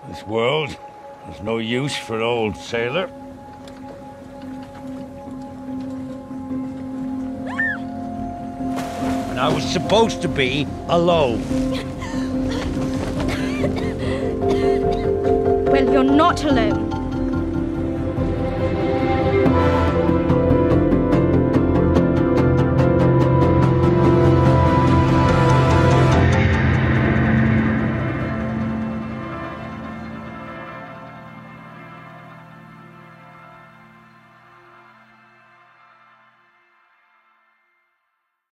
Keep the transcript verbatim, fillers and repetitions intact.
This world has no use for an old sailor. And I was supposed to be alone. Well, you're not alone.